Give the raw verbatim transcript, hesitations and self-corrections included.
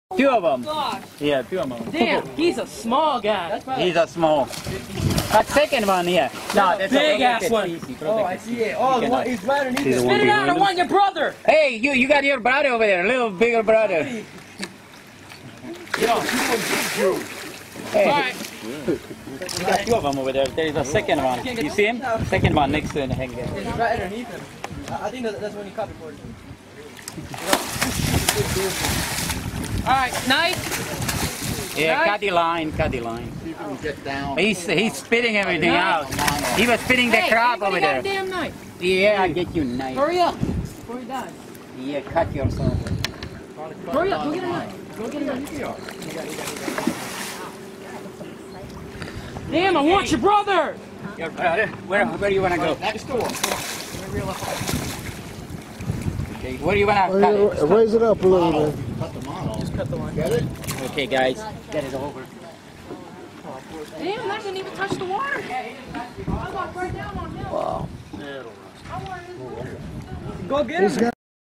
Two of them. Gosh. Yeah, two of them. Damn, he's a small guy. He's a small. That second one, yeah. No, that's big a ass one. Oh, I see it. Oh, the one, he's right underneath it. Spit it out, I want your brother. Hey, you, you got your brother over there, a little bigger brother. Yo, you Hey. All right. You got two of them over there. There is a second one. You see him? Second one next to the hanger. It's right underneath him. I I think that, that's when he caught before. All right, nice. Yeah, Nice. cut the line, cut the line. People get down. He's he's spitting everything Nice. out. He was spitting the Hey, crap anybody over got there. a damn knife? Yeah, I get you knife. Hurry up before he dies. Yeah, cut yourself. Hurry up, go get a knife. Go get a knife. Damn, I want your brother. Your brother? Where where do you wanna go? Next door. Okay, where do you wanna cut it? Raise it up a little bit. Cut the model. Just cut the line. Get it? Okay, guys, get it over. Damn, that didn't even touch the water. I walked right down on him. Wow. Go get him.